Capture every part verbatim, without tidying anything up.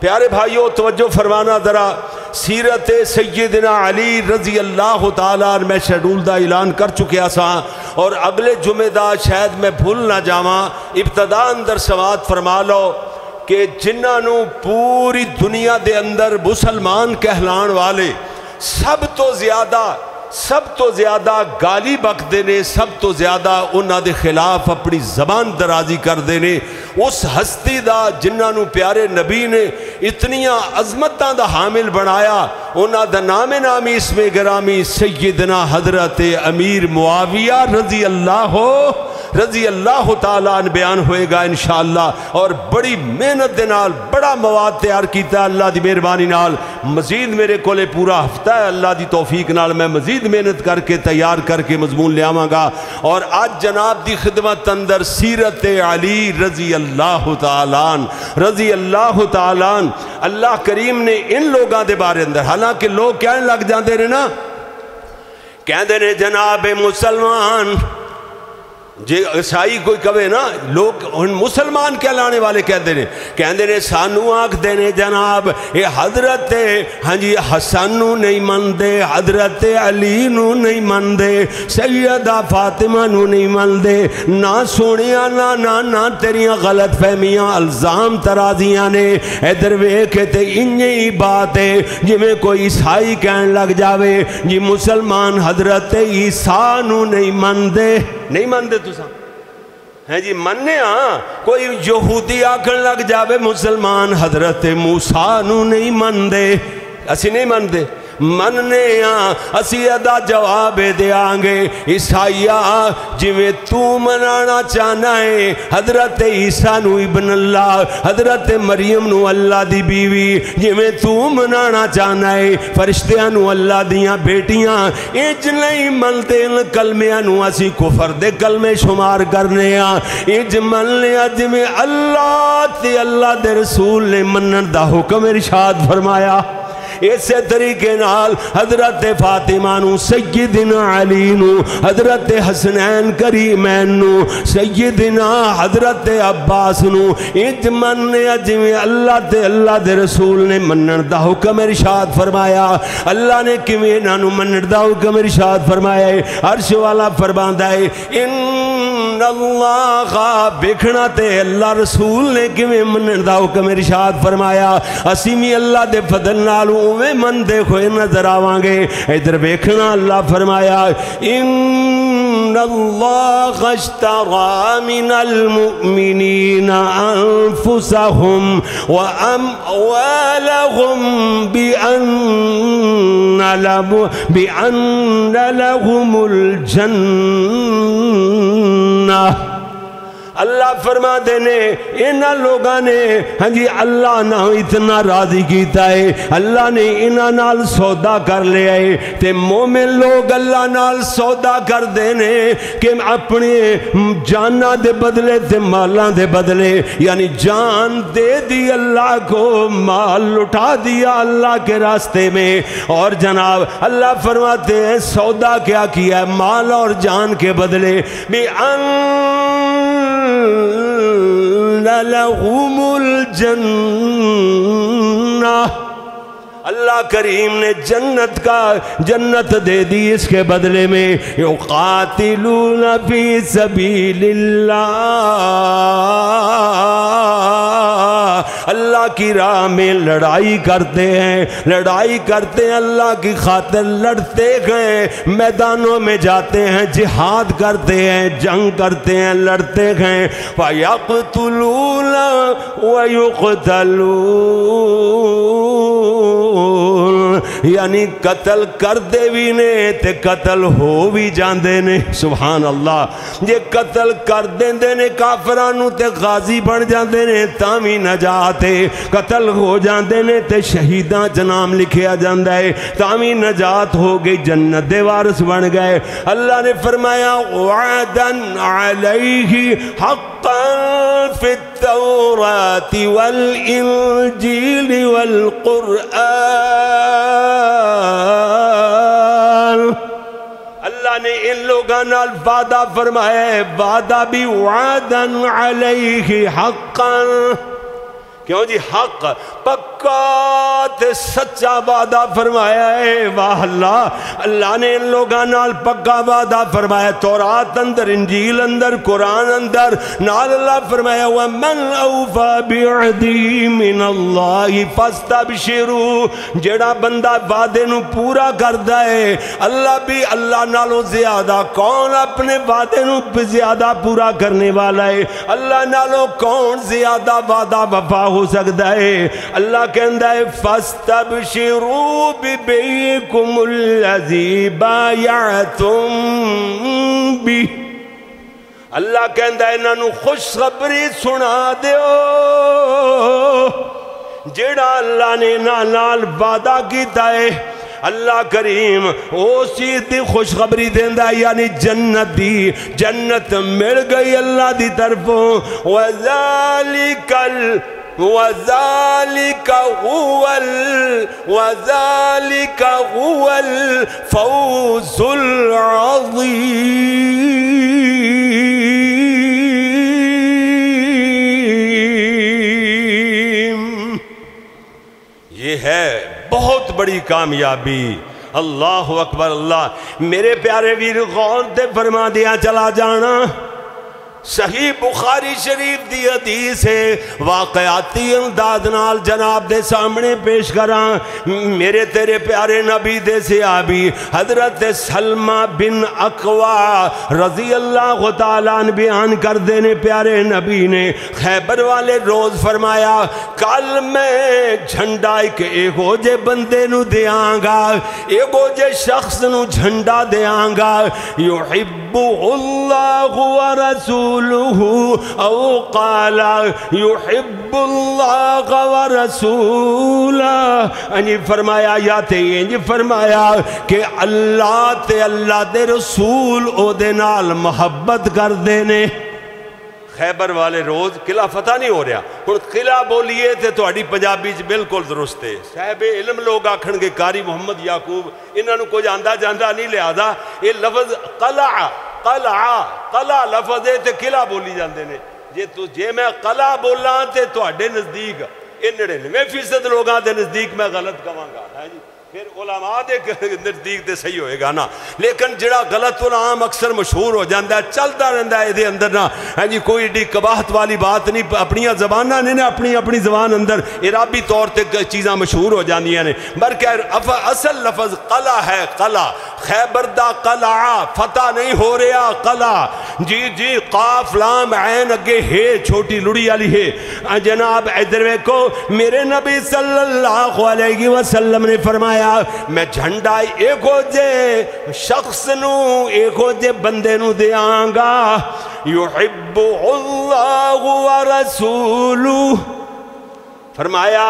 پیارے بھائیوں توجہ فرمانا ذرا، سیرت سیدنا علی رضی اللہ تعالیٰ میں شیڈول دا اعلان کر چکیا سا، اور اگلے جمعے دا شاید میں بھول نہ جاواں، ابتدا اندر سماعت فرما لو کہ جنہاں نو پوری دنیا دے اندر مسلمان کہلان والے سب تو زیادہ سب تو زیادہ گالی بکدے نے، سب تو زیادہ انہاں دے خلاف اپنی زبان درازی کر دے نے، اس ہستی دا جنہاں نو پیارے نبی نے اتنیاں عظمتاں دا حامل بنایا، انہاں دا نام نامی اسم گرامی سیدنا حضرت امیر معاویہ رضی اللہ رضی اللہ تعالیٰ عنہ بیان ہوئے گا انشاءاللہ، اور بڑی محنت دے نال بڑا مواد تیار کیتا ہے اللہ دی مہربانی نال۔ مزید میرے کولے پورا ہفتہ ہے، اللہ دی توفیق نال میں مزید محنت کر کے تیار کر کے مضمون لے آواں گا، اور آج جناب دی خدمت اندر سیرت علی رضی اللہ تعالیٰ عنہ رضی اللہ تعالیٰ عنہ اللہ کریم نے ان لوگاں دے بارے اندر، حالانکہ لوگ کہنے لگ جاندے رہے نا، کہندے نے جناب مسلمان، جے عیسائی کوئی کہے نا، لوگ مسلمان کہلانے والے کہتے ہیں، کہتے ہیں سانو آنکھ دینے جناب اے حضرت ہاں جی حسن نو نہیں مندے، حضرت علی نو نہیں مندے، سیدہ فاطمہ نو نہیں مندے، نہ سونیا نہ نہ نہ تیریاں غلط فہمیاں الزام ترازیاں نے، ادھر ویکھے تے انہی بات ہے جی میں کوئی عیسائی کہن لگ جاوے جی مسلمان حضرت عیسیٰ نو نہیں مندے، نہیں مندے تو سا ہے جی مننے ہاں، کوئی یہودی آکھن لگ جاوے مسلمان حضرت موسیٰ نو نہیں مندے، اسی نہیں مندے، مننے ہاں اسی ادا جواب دے آنگے عیسائیہ جی میں تو منانا چاہنا ہے حضرت عیسیٰ نو ابن اللہ، حضرت مریم نو اللہ دی بیوی، جی میں تو منانا چاہنا ہے فرشتیاں نو اللہ دیاں بیٹیاں، اج نہیں ملتے ان کلمیاں نو اسی کفر دے کلمے شمار کرنے ہاں، اج ملنے اج میں اللہ تے اللہ دے رسول نے منن دا حکم ارشاد فرمایا۔ اسے طریقے نال حضرت فاطمہ نو، سیدنا علی نو، حضرت حسنین کریمین نو، سیدنا حضرت عباس نو، اج مننے اجویں اللہ تے اللہ دے رسول نے منن دا حکم ارشاد فرمایا۔ اللہ نے کیویں انہاں نو منن دا حکم ارشاد فرمایا ہے، عرش والا فرماندا ہے ان اللہ بکھنا تے اللہ رسول نے کیویں منن دا حکم ارشاد فرمایا، اسی بھی اللہ دے فضل نالوں میں من دیکھو نظر آوانگے، ادھر بیکھنا اللہ فرمایا ان اللہ اشترى من المؤمنین انفسهم واموالهم بان لهم الجنہ۔ اللہ فرما دینے انہا لوگاں نے ہاں جی اللہ نہ اتنا راضی کیتا ہے، اللہ نے انہا نال سودا کر لے آئے، تے مومن لوگ اللہ نال سودا کر دینے کہ اپنے جانہ دے بدلے تے مالاں دے بدلے، یعنی جان دے دی اللہ کو، مال لٹا دیا اللہ کے راستے میں، اور جناب اللہ فرماتے ہیں سودا کیا کیا ہے مال اور جان کے بدلے، بے ان لَلَهُمُ الْجَنَّةِ، اللہ کریم نے جنت کا جنت دے دی اس کے بدلے میں، یقاتلون فی سبیل اللہ، اللہ کی راہ میں لڑائی کرتے ہیں، لڑائی کرتے ہیں اللہ کی خاطر، لڑتے گئے میدانوں میں جاتے ہیں، جہاد کرتے ہیں، جنگ کرتے ہیں، لڑتے گئے، فَيَقْتُلُونَ وَيُقْتَلُونَ، یعنی قتل کر دے بھی نے تے قتل ہو بھی جاندے نے، سبحان اللہ، یہ قتل کر دیندے نے کافرانوں تے غازی بن جاندے نے تامی نجات ہے، قتل ہو جاندے نے تے شہیداں جنام لکھیا جاندہ ہے تامی نجات ہو گئی، جنت دے وارث بن گئے۔ اللہ نے فرمایا وعدن علیہ حقا فی التوراۃ والانجیل والقرآن، اللہ نے ان لوگاں نال وعدہ فرمایا ہے، وعدہ بھی وعدن علیہ حقا، کیوں جی حق پکا تے سچا وعدہ فرمایا ہے. واہ اللہ, اللہ نے ان لوگاں نال پکا وعدہ فرمایا. تورات اندر, انجیل اندر, قرآن اندر نال اللہ فرمایا وَمَنْ أَوْفَى بِعْدِي مِنَ اللَّهِ فَاسْتَبْشِرُوا. جیڑا بندہ وعدے نو پورا کردا ہے اللہ بھی اللہ نالوں زیادہ, کون اپنے وعدے نو زیادہ پورا کرنے والا ہے؟ اللہ نالوں کون زیادہ وعدہ وفا ہو سکتا ہے؟ اللہ کہندا ہے فَاسْتَبْشِرُوا بِبَيْعِكُمُ الَّذِي بَايَعْتُمْ بِهِ. اللہ کہندا ہے انہاں نو خوشخبری سنا دیو جیڑا اللہ نے انہاں نال وعدہ کیتا ہے. اللہ کریم او چیز دی خوشخبری دیندا ہے, یعنی جنت دی. جنت مل گئی اللہ دی طرفوں. وَذَلِكَ ال وَذَلِكَ هُوَ ال وَذَلِكَ هُوَ الْفَوْزُ الْعَظِيمُ. یہ ہے بہت بڑی کامیابی. اللہ اکبر اللہ. میرے پیارے ویر غور تے فرما دیا چلا جانا, صحیح بخاری شریف دی حدیث ہے, واقعاتی انداز نال جناب دے سامنے پیش کراں. میرے تیرے پیارے نبی دے صحابی حضرت سلمہ بن اقوا رضی اللہ تعالیٰ عنہ بیان کر دینے پیارے نبی نے خیبر والے روز فرمایا کل میں جھنڈا ایک ایگو جے بندے نو دیاں گا, ایگو جے شخص نو جھنڈا دیاں گا. یحب اللہ ورسول او قال یحب اللہ ورسولہ. انجی فرمایا یا تے انجی فرمایا کہ اللہ تے اللہ دے رسول او دے نال محبت کر دینے. خیبر والے روز قلعہ فتح نہیں ہو رہا, ہن قلعہ بولیے تے تہاڈی پنجابی چ بالکل درست ہے. صاحب علم لوگ آکھن گے قاری محمد یعقوب انہاں نو کچھ آندا جاندا نہیں, لہذا یہ لفظ قلعہ قلعہ قلعہ لفظ ہے تے قلعہ بولی جاندے نے. جے تو جے میں قلعہ بولاں تے تہاڈے نزدیک اے نڑینوے فیصد لوگاں دے نزدیک میں غلط کہاں گا, ہے جی پھر علماء دے نزدیک دے صحیح ہوئے گا نا. لیکن جڑا غلط علام اکثر مشہور ہو جاندہ ہے, چلتا رہندہ ہے دے اندر نا, ہے جی کوئی ڈی قباحت والی بات نہیں. اپنی زبانہ نے نا اپنی اپنی زبان اندر عرابی طور تے چیزاں مشہور ہو جاندیاں نے. بلکہ اصل لفظ قلعہ ہے, قلعہ. خیبر دا قلعہ, فتح نہیں ہو رہا قلعہ. جی جی قاف لام عین اگے ہے, چھوٹی لڑی والی ہے. جناب ادھر ویکھو, میرے نبی صلی اللہ علیہ وسلم نے فرمایا میں جھنڈا ایکو جے شخص نو ایکو جے بندے نو دیاں گا. یحب اللہ ورسولہ. فرمایا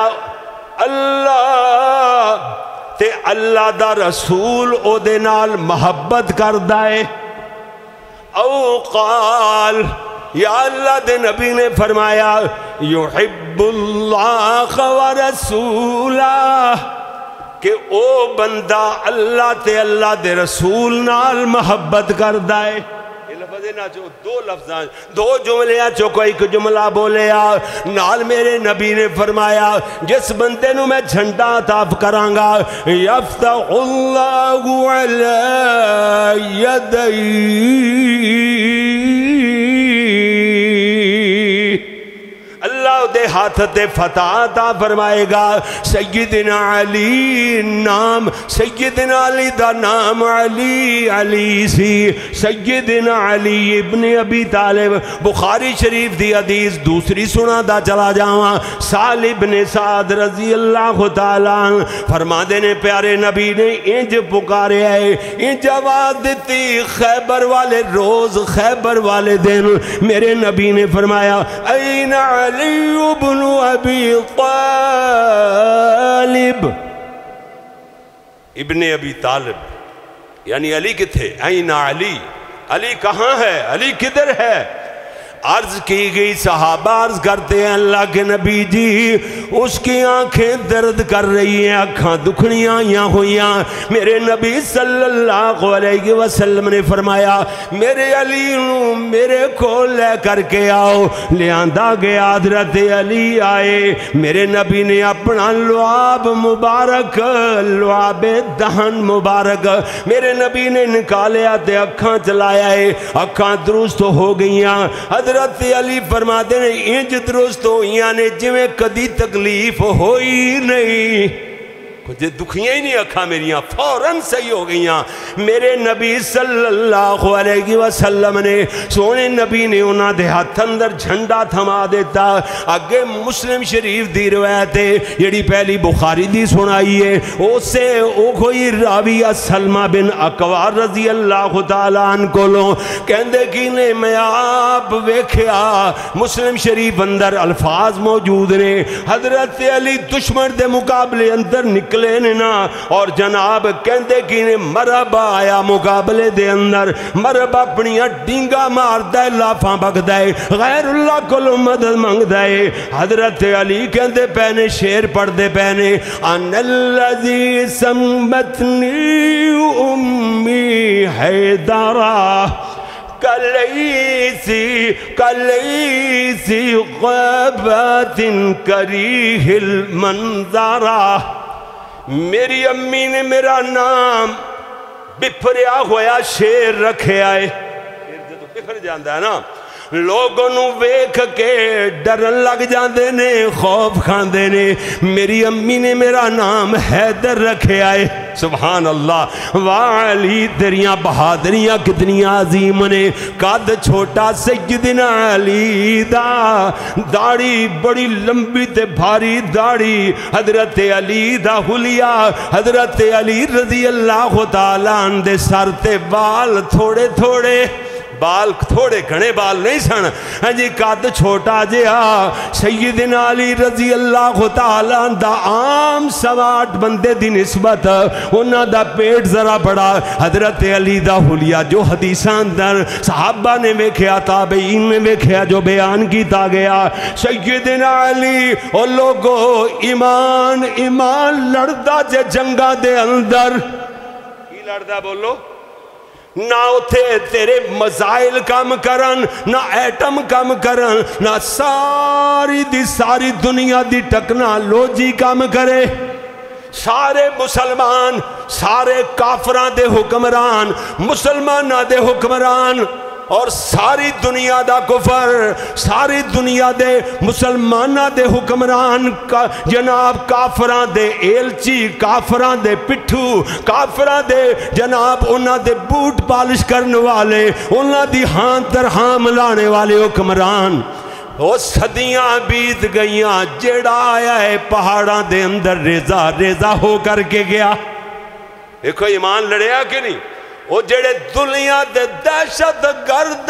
اللہ تے اللہ دا رسول او دے نال محبت کردہ ہے. او قال یا اللہ دے نبی نے فرمایا یحب اللہ ورسولہ, کہ او بندہ اللہ تے اللہ دے رسول نال محبت کردہ ہے. یہ لفظ ہے نا جو دو لفظاں دو جملے چو کوئی ایک جملہ بولے آ نال میرے نبی نے فرمایا جس بندے نو میں جھنڈا عطا کراں گا یفتح اللہ علی یدی, اللہ دے ہاتھ تے فتح عطا فرمائے گا. سیدنا علی نام, سیدنا علی دا نام علی علی سی. سیدنا علی ابن ابی طالب. بخاری شریف دی حدیث دوسری سنا دا چلا جاواں. سال ابن سعد رضی اللہ تعالیٰ فرما دینے پیارے نبی نے انج پکارے آئے, انج آواز دیتی خیبر والے روز, خیبر والے دن. میرے نبی نے فرمایا این علی ابن ابی طالب. ابن ابی طالب یعنی علی کتھے, این علی, علی کہاں ہے, علی کدھر ہے؟ عرض کی گئی، صحابہ عرض کرتے ہیں اللہ کے نبی جی اس کی آنکھیں درد کر رہی ہیں، آنکھاں دکھنیاں یا ہویاں۔ میرے نبی صلی اللہ علیہ وسلم نے فرمایا میرے علی نو میرے کو لے کر کے آؤ۔ لے آندہ گیا، حضرت علی آئے، میرے نبی نے اپنا لعاب مبارک، لعاب دہن مبارک میرے نبی نے نکالیا تے اکھاں چلایا ہے، اکھاں درست ہو گئیاں۔ حضرت علی فرماتے ہیں انج درست ہوئیاں نے جویں کدی تکلیف ہوئی نہیں، کچھ دکھیاں ہی نہیں اکھاں میریاں، فوراً صحیح ہو گئیاں۔ میرے نبی صلی اللہ علیہ وسلم نے سونے نبی نے انہاں دے ہاتھ اندر جھنڈا تھما دیتا۔ آگے مسلم شریف دی روایت ہے جڑی پہلی بخاری دی سنائی ہے، اسے او کوئی راوی سلمہ بن اکوع رضی اللہ تعالیٰ عنہ کو لوں کہندے کی نے میں آپ ویکھیا، مسلم شریف اندر الفاظ موجود نے، حضرت علی دشمن دے مقابلے اندر نکل لینا اور جناب کہندے کی نے مرب آیا مقابلے دے اندر، مرب اپنی ڈینگا مار دائے، لافاں بگ دائے، غیر اللہ کو مدد مانگ دائے۔ حضرت علی کہندے پہنے شیر پڑھ دے پہنے ان الذی سمتنی امی حیدرہ کلیسی کلیسی غابت کریہ المنظرہ۔ میری امی نے میرا نام بپھریا ہویا شیر رکھے آئے، شیر جدو بپھر جاندہ ہے نا، لوگوں نو ویکھ کے ڈرن لگ جاندے نے، خوف کھاندے نے، میری امی نے میرا نام حیدر رکھے آئے۔ سبحان اللہ، وعلی تیریاں بہادریاں کتنی عظیم نے۔ قد چھوٹا سیدنا علی دا، داڑھی بڑی لمبی تے بھاری داڑھی، حضرت علی دا حلیہ، حضرت علی رضی اللہ تعالیٰ عنہ دے سر تے بال تھوڑے تھوڑے، بال تھوڑے گھنے بال نہیں سن، ہاں جی قد چھوٹا جہا سیدنا علی رضی اللہ تعالیٰ دا عام سواٹ بندے دی نسبت انہاں دا پیٹ ذرا بڑا۔ حضرت علی دا حلیہ جو حدیثاں اندر صحابہ نے ویکھیا، تابعین نے ویکھیا، جو بیان کیتا گیا، سیدنا علی اور لوگو ایمان ایمان لڑدا جے جنگاں دے اندر، کی لڑدا بولو؟ نہ اتھے تیرے مزائل کام کرن، نہ ایٹم کام کرن، نہ ساری دی ساری دنیا دی ٹیکنالوجی کام کرے۔ سارے مسلمان، سارے کافران دے حکمران، مسلمانہ دے حکمران اور ساری دنیا دا کفر، ساری دنیا دے مسلمانہ دے حکمران، جناب کافران دے ایلچی، کافران دے پٹھو، کافران دے جناب انہاں دے بوٹ پالش کرنے والے، انہاں دی ہاں تر ہاں ملانے والے حکمران، وہ صدیاں بیت گئیاں، جیڑا آیا ہے پہاڑاں دے اندر ریزہ ریزہ ہو کر کے گیا۔ ایک ایمان لڑیا کہ نہیں؟ وہ جڑے دنیا دے دہشت گرد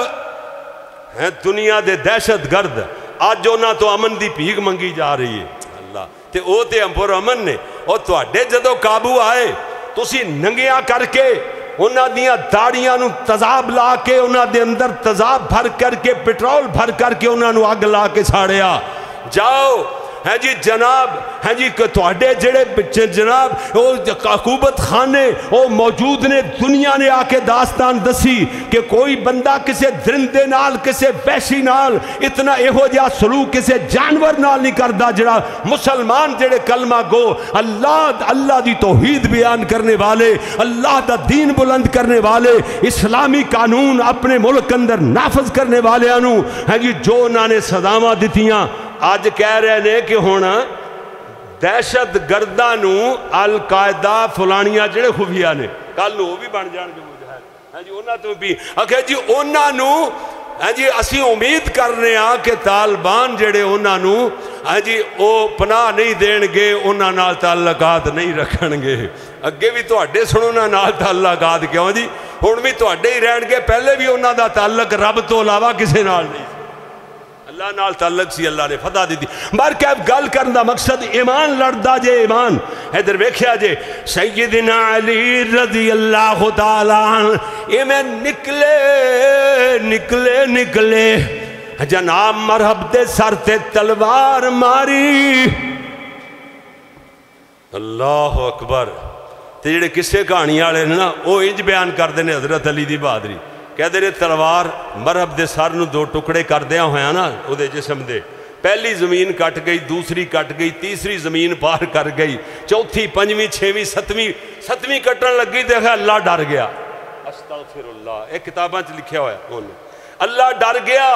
ہیں، دنیا دے دہشت گرد آج انہاں تو امن دی بھیک منگی جا رہی ہے اللہ تے او تے امپر امن نے، اور تو اڈے جدو قابو آئے تسی ننگیاں کر کے انہاں دیاں داڑیاں نو تذاب لا کے، انہاں دے اندر تذاب بھر کر کے، پٹرول بھر کر کے انہاں نو آگ لا کے ساڑیا۔ جاؤ ہے جی جناب، ہے جی توڑے جڑے بچے جناب حکومت خانے وہ موجود نے، دنیا نے آ کے داستان دسی کہ کوئی بندہ کسے درندے نال، کسے وحشی نال اتنا ایہو جہا سلوک کسے جانور نال نہیں کردا جڑا مسلمان جڑے کلمہ گو، اللہ اللہ دی توحید بیان کرنے والے، اللہ دا دین بلند کرنے والے، اسلامی قانون اپنے ملک اندر نافذ کرنے والے انو ہے جی جو انہوں نے سزاواں دتیاں۔ آج کہہ رہے ہیں کہ ہونا دہشت گردانو القاعدہ فلانیاں جڑے خفیہ نے کل نو بھی بن جان گے مجاہد، ہاں جی انہاں تو بھی اکھے جی انہاں نو ہاں جی اسی امید کرنے آ کہ طالبان جڑے انہاں نو ہاں جی او پناہ نہیں دین گے، انہاں نال تعلقات نہیں رکھن گے۔ اگے بھی تو اڈے سنو نا نال تعلقات کیوں جی، ہن بھی تو اڈے ہی رہن گے، پہلے بھی انہاں دا تعلق رب تو علاوہ کسے نال نہیں، اللہ نال تعلق سی، اللہ نے فتح دی دی۔ بار کیف گل کرن دا مقصد ایمان لڑدا جے، ایمان ادھر ویکھیا جے سیدنا علی رضی اللہ تعالیٰ عنہ اے میں نکلے نکلے نکلے جناب مرحب دے سر تے تلوار ماری. اللہ اکبر. تے جڑے کسے کہانی والے نے نا وہ انج بیان کرتے ہیں حضرت علی دی بہادری. کہتے ہیں تلوار مرحب دے سر نو دو ٹکڑے کردیا ہویا نا او دے جسم دے. پہلی زمین کٹ گئی, دوسری کٹ گئی, تیسری زمین پار کر گئی, چوتھی پنجویں چھویں ستویں ستویں کٹن لگی تے اللہ ڈر گیا. استغفر اللہ. ایک کتاباں چ لکھیا ہوا ہے اللہ ڈر گیا.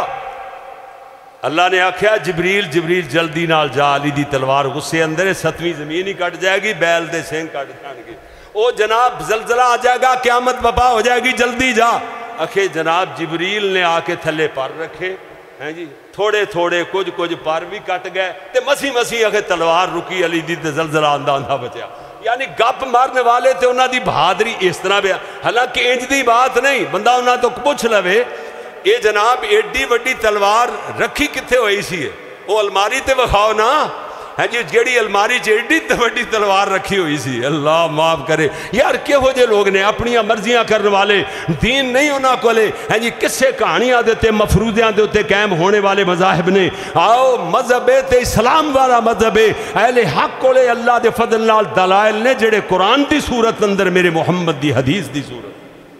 اللہ نے آکھیا جبریل جبریل جلدی نال جا, علی دی تلوار غصے اندر ہے, ستویں زمین ہی کٹ جائے گی, بیل دے سینگ کٹ جان گے, او جناب زلزلہ آ جائے گا, قیامت بپا ہو جائے گی, جلدی جا. آخے جناب جبریل نے آ کے تھلے پر رکھے ہیں جی, تھوڑے تھوڑے کچھ کچھ پر بھی کٹ گئے تے مسی مسی آخے تلوار رکی, علی دی تے زلزلہ آندہ آندہ بچیا. یعنی گپ مارنے والے تے انہاں دی بہادری اس طرح بیا. حالانکہ انج دی بات نہیں, بندہ انہاں تو پوچھ لوے اے جناب ایڈی وڈی تلوار رکھی کتھے ہوئی سی ہے, وہ الماری تے وکھاؤ نا ہے جی, جیڑی الماری چ ایڈی وڈی تلوار رکھی ہوئی سی. اللہ معاف کرے یار, کہو جے لوگ نے اپنی مرضیاں کرنے والے, دین نہیں انہاں کولے ہے جی, کسے کہانیاں دیتے مفروضیاں دیتے قائم ہونے والے مذاہب نے. آؤ مذہب تے اسلام والا مذہب اہل حق کولے اللہ دے فضل نال دلائل نے جڑے قرآن دی صورت اندر میرے محمد دی حدیث دی صورت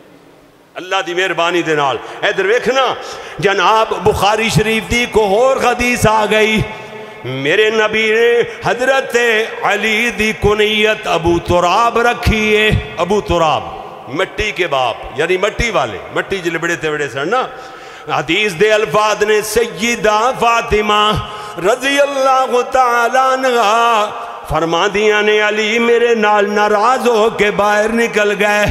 اللہ دی مہربانی دے نال. ادھر ویکھنا جناب بخاری شریف دی کو اور حدیث آ گئی. میرے نبی نے حضرت علی دی کنیت ابو تراب رکھی ہے. ابو تراب مٹی کے باپ, یعنی مٹی والے, مٹی جلے بڑے تے بڑے سن نا. حدیث دے الفاظ نے سیدہ فاطمہ رضی اللہ تعالیٰ عنہا فرما دیاں نے علی میرے نال ناراض ہو کے باہر نکل گئے.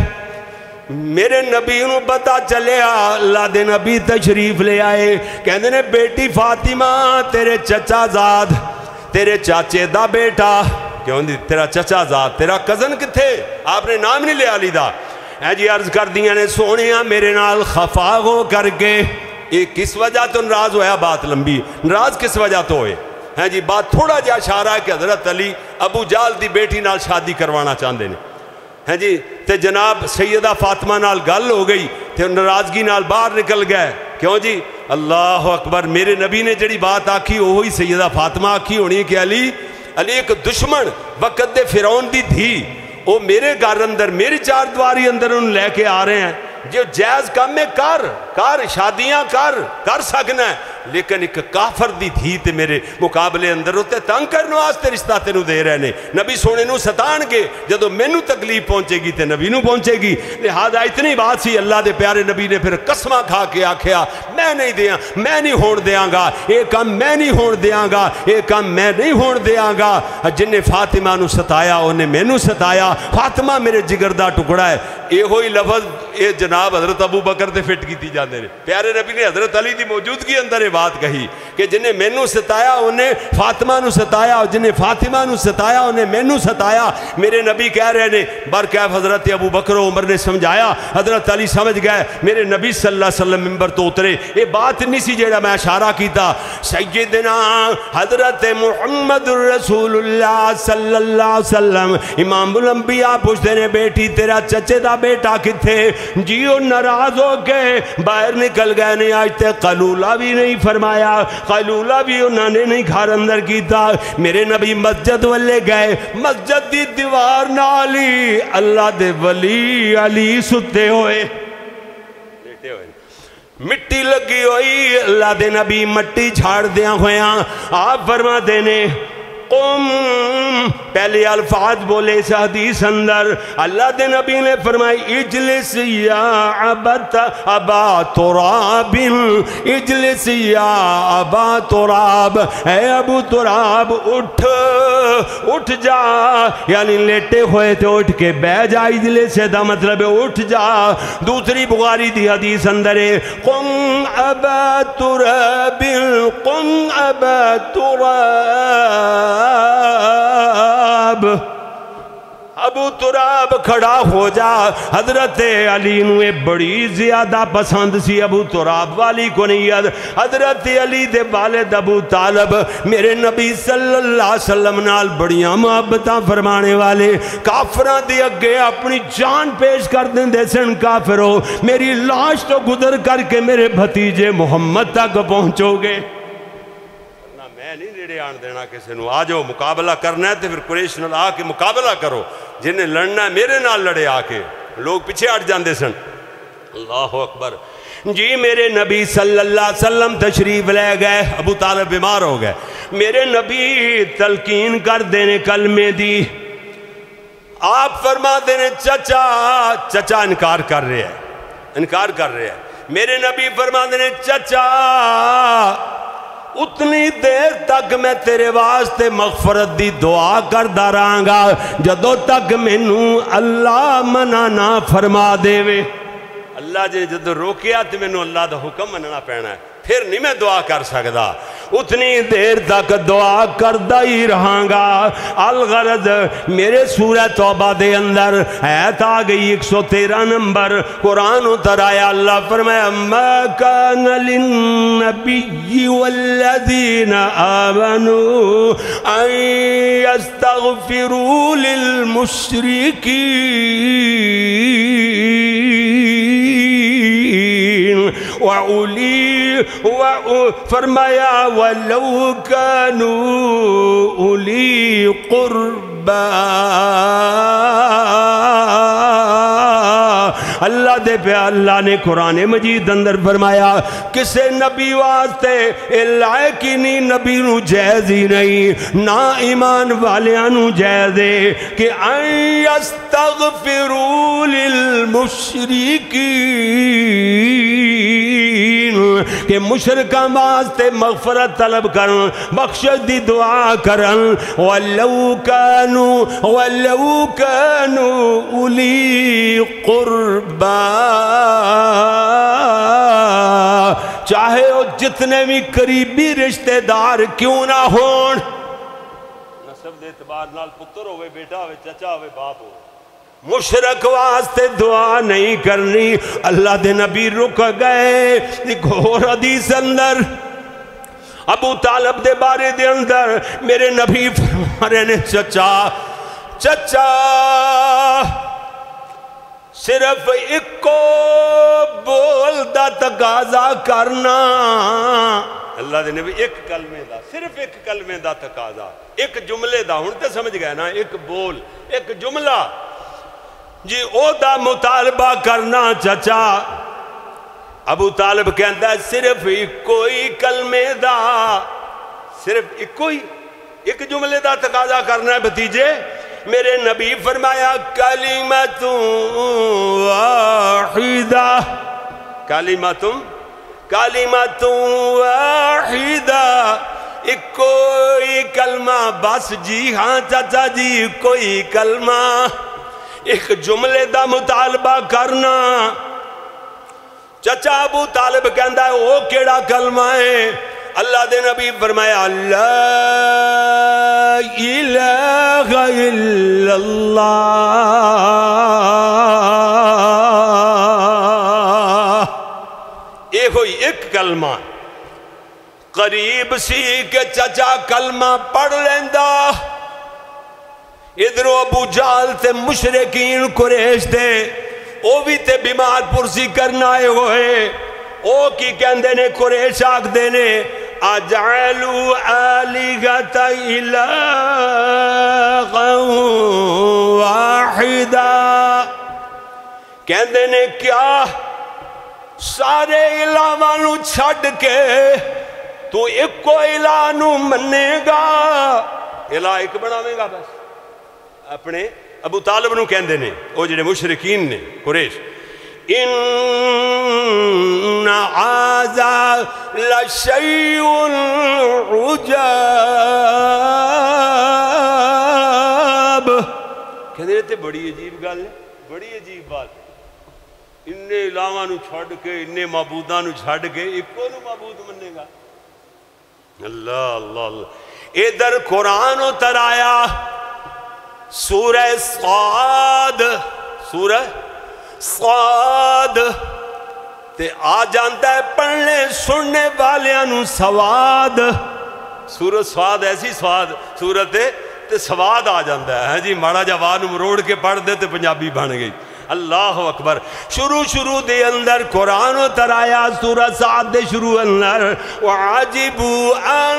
میرے نبی انہوں پتا چلے اللہ دے نبی تشریف لے آئے, کہندے نے بیٹی فاطمہ تیرے چچا زاد, تیرے چاچے دا بیٹا, کیوں دی تیرا چچا زاد, تیرا کزن کتھے, آپ نے نام نہیں لیا علی دا. اے جی عرض کر دیا نے سونیاں میرے نال خفا ہو کر کے. یہ کس وجہ تو ناراض ہویا, بات لمبی, ناراض کس وجہ تو ہوئے ہیں جی, بات تھوڑا جا اشارہ ہے کہ حضرت علی ابو جال دی بیٹی نال شادی کروانا چاہندے نے ہیں جی. تے جناب سیدہ فاطمہ نال گل ہو گئی تے ناراضگی نال باہر نکل گئے. کیوں جی, اللہ اکبر. میرے نبی نے جڑی بات آکھی وہی سیدہ فاطمہ آکھی ہونی کہ علی علی ایک دشمن وقت دے فرعون دی تھی, وہ میرے گھر اندر میری چار دواری اندر انہوں لے کے آ رہے ہیں, جو جائز کام میں کر کر شادیاں کر کر سکنا ہے, لیکن ایک کافر دی دھی تے میرے مقابلے اندر ہوتے تنگ کرنے واسطے رشتہ تینوں دے رہے نے. نبی سونے نو ستان گے, جدو مینوں تکلیف پہنچے گی تے نبی نو پہنچے گی. لہذا اتنی بات سی, اللہ دے پیارے نبی نے پھر قسمہ کھا کے آکھیا میں نہیں دیاں, میں نہیں ہون دیاں گا, یہ کام میں نہیں ہون دیاں گا, یہ کام میں نہیں ہون دیاں گا. جن نے فاطمہ نو ستایا انہیں مینوں ستایا, فاطمہ میرے جگر دا ٹکڑا ہے. یہ ہوئی لفظ یہ جناب حضرت ابو بکر تے فٹ کی تھی جاندے نے. پیارے نبی نے حضرت علی دی موجودگی اندر بات کہی کہ جنہیں مینوں ستایا انہیں فاطمہ نو ستایا, اور جنہیں فاطمہ نو ستایا انہیں مینوں ستایا. میرے نبی کہہ رہے نے برکیف حضرت ابو بکر و عمر نے سمجھایا, حضرت علی سمجھ گئے. میرے نبی صلی اللہ علیہ وسلم منبر تو اترے. یہ بات نہیں سی جیڑا میں اشارہ کیتا. سیدنا حضرت محمد رسول اللہ صلی اللہ علیہ وسلم امام الانبیاء پوچھتے نے بیٹی تیرا چچے دا بیٹا کتھے, جیو ناراض ہو کے باہر نکل گئے نے. آج تے قلولہ بھی نہیں فرمایا, قلولہ بھی انہوں نے نہیں گھر اندر کیتا. میرے نبی مسجد والے گئے, مسجد دی دیوار نالی اللہ دے ولی علی ستے ہوئے لیٹے ہوئے, مٹی لگی ہوئی. اللہ دے نبی مٹی چھاڑ دیاں ہویاں. آپ فرما دینے قم, پہلے الفاظ بولے اس حدیث اندر اللہ دے نبی نے فرمائی اجلس یا عبت ابا تراب, اجلس یا ابا تراب, اے ابو تراب اٹھ اٹھ جا, یعنی لیٹے ہوئے تھے اٹھ کے بہ جا. اجلس دا مطلب ہے اٹھ جا. دوسری بخاری دی حدیث اندر ہے قم ابا تراب, قم ابا تراب, ابو تراب کھڑا ہو جا۔ حضرت علی نو اے بڑی زیادہ پسند سی ابو تراب والی کو نہیں۔ حضرت علی دے والد ابو طالب میرے نبی صلی اللہ علیہ وسلم نال بڑیاں محبتاں فرمانے والے، کافراں دے اگے اپنی جان پیش کر دیندے سن۔ کافرو میری لاش تو گزر کر کے میرے بھتیجے محمد تک پہنچو گے، میں نہیں نیڑے آن دینا کسی نو۔ آ جاؤ مقابلہ کرنا ہے تو پھر قریش نال آ کے مقابلہ کرو، جنہیں لڑنا ہے میرے نال لڑے آ کے۔ لوگ پیچھے ہٹ جاندے سن۔ اللہ اکبر۔ جی میرے نبی صلی اللہ علیہ وسلم تشریف لے گئے، ابو طالب بیمار ہو گئے، میرے نبی تلقین کر دینے کلمے دی۔ آپ فرما دینے چچا، چچا انکار کر رہے ہیں، انکار کر رہے ہیں۔ میرے نبی فرما دینے چچا اتنی دیر تک میں تیرے واسطے مغفرت دی دعا کردہ رہاں گا جدو تک مینوں اللہ منع نہ فرما دے وے۔ اللہ جی جدو روکیا تو مینوں اللہ دا حکم مننا پینا ہے، پھر نہیں میں دعا کر سکدا۔ اتنی دیر تک دعا کردہ ہی رہاں گا۔ الغرض میرے سورہ توبہ دے اندر آیت آ گئی ایک سو تیرہ نمبر، قرآن اتر آیا، اللہ فرمایا ما کان للنبی والذین آمنوا ان یستغفروا للمشرکین وَأُولِي فرمایا وَلَوْ كَانُوا أُولِي قُرْبَا۔ اللہ دے پہ اللہ نے قرآن مجید اندر فرمایا کسے نبی واسطے لائق ہی نہیں، نبی نو جائز ہی نہیں، نہ ایمان والیاں جائز ہے کہ ان یستغفروا للمشرکین، کہ مشرکاں واسطے مغفرت طلب کرن، بخشش دی دعا کرن۔ وَلَوْ كَانُوا وَلَوْ كَانُوا أُولِي قُرْبَا، چاہے وہ جتنے بھی قریبی رشتہ دار کیوں نہ ہون، نسب دے اعتبار نال پتر ہوئے، بیٹا ہوئے، چچا ہوئے، باپ ہوئے، مشرک واسطے دعا نہیں کرنی۔ اللہ دے نبی رک گئے۔ ایک اور حدیث اندر ابو طالب دے بارے دے اندر میرے نبی فرما رہے نے چچا چچا صرف ایک کو بول دا تقاضا کرنا۔ اللہ دے نبی ایک کلمے دا، صرف ایک کلمے دا تقاضا، ایک جملے دا، ہن تے سمجھ گئے نا، ایک بول، ایک جملہ جی او دا مطالبہ کرنا چچا۔ ابو طالب کہتا ہے صرف ایک کوئی کلمے دا، صرف ایک کوئی ایک جملے دا تقاضا کرنا ہے بھتیجے۔ میرے نبی فرمایا کلمۃ واحدہ، کلمۃ کلمۃ واحدہ، ایک کوئی کلمہ بس جی ہاں چچا جی، کوئی کلمہ، ایک جملے دا مطالبہ کرنا۔ چچا ابو طالب کہندا ہے او کیڑا کلمہ ہے؟ اللہ دے نبی فرمایا لا الہ الا اللہ، یہ ہوئی ایک کلمہ۔ قریب سی کہ چچا کلمہ پڑھ لیندہ، ادھرو ابو جہل تے مشرکین قریش تے او بھی تے بیمار پرسی کرنا آئے ہوئے۔ او کی کہندے نے قریش آگ دینے اجعلو آلہۃ الہا واحدہ، کہندے نے کیا سارے الہوانو چھڑ کے تو ایک کو الہ نو منے گا؟ الہ ایک بناویں گا بس؟ اپنے ابو طالب نو کہندے نے او جڑے مشرکین نے قریش، ان ھذا لشیء عجاب، کہندے نے تے بڑی عجیب گل ہے، بڑی عجیب بات ہے، انہیں الہاں نو چھڑ کے، انہیں معبوداں نو چھڑ کے ایک کو نو معبود منے گا؟ اللہ اللہ اللہ۔ ادھر قرآن اتر آیا سورہ صاد سورہ صاد تے آ جانتا ہے پڑھنے سننے والیاں نو سواد. سورت سواد ایسی سواد سورت تے سواد آ جانتا ہے جی ماڑا جا واہ نو مروڑ کے پڑھ دے تے پنجابی بن گئی. اللہ اکبر. شروع شروع دے اندر قرآن اتر آیا سورۃ صاد دے شروع اندر وَعَجِبُوا أَن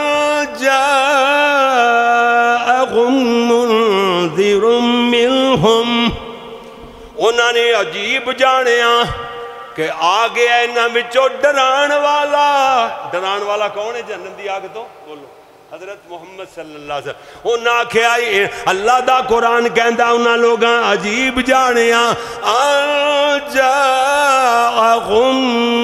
جَاءَهُم مُنذِرٌ مِّنْهُمْ. انہوں نے عجیب جانیا کہ آ گیا انہاں وچوں ڈران والا. ڈران والا کون ہے جہنم دی آگ تو؟ بولو حضرت محمد صلی اللہ علیہ وسلم. انہاں آکھیا اللہ دا قرآن کہندا انہاں لوگاں عجیب جانیا آن جاءہم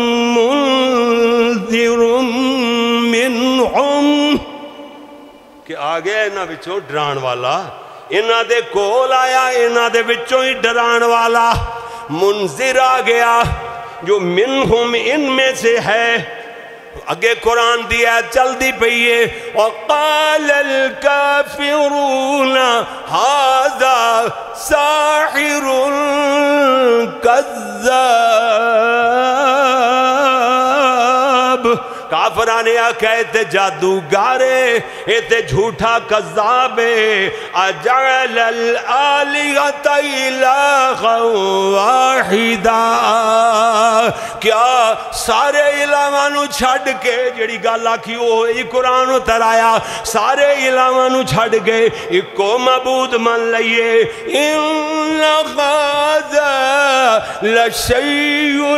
منذر منہم کہ آگے انہاں وچوں ڈران والا. انہاں دے کول آیا انہاں دے وچوں ہی ڈران والا منذر آ گیا جو منہم ان میں سے ہے. اگے قرآن دیا چل دی پئیے وَقَالَ الْكَافِرُونَ هَذَا سَاحِرٌ كَذَّابٌ. کافرانے آکھا ایتے جادوگارے ایتے جھوٹا کذابے اجعل الآلہۃ الہا واحدا. کیا سارے الہاں نو چھڈ کے جڑی گل آکھی وہ ای قرآن اتر آیا سارے الہاں نو چھڈ کے اکو معبود من لئیے. ان ھذا لشیء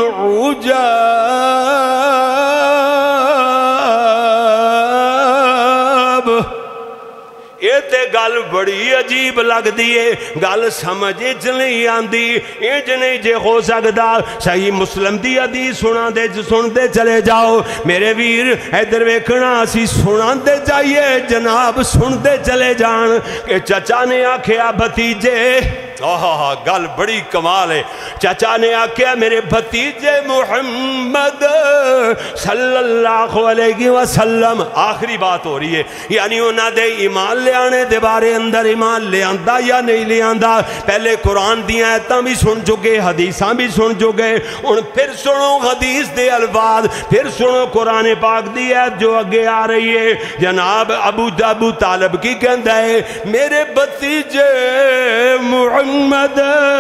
عجاب. یہ تے گل بڑی عجیب لگ دیئے گل سمجھ نہیں آندی. انج نہیں جے ہو سکدا صحیح مسلم دی حدیث سنا دے سن دے چلے جاؤ میرے ویر ادھر ویکھنا اسی سنا دے جائیے جناب سن دے چلے جان کہ چچا نے آکھیا بھتیجے آہا گل بڑی کمال ہے. چچا نے آکھیا میرے بھتیجے محمد صلی اللہ علیہ وسلم. آخری بات ہو رہی ہے یعنی انہاں دے ایمان لے آنے دے بارے اندر ایمان لے آندا یا نہیں لے آندا. پہلے قرآن دیاں ایتاں بھی سن چکے حدیثاں بھی سن چکے ان پھر سنو حدیث دے الفاظ پھر سنو قرآن پاک دی ایت جو اگے آ رہی ہے. جناب ابو ابو طالب کی کہندا ہے میرے بھتیجے محمد محمد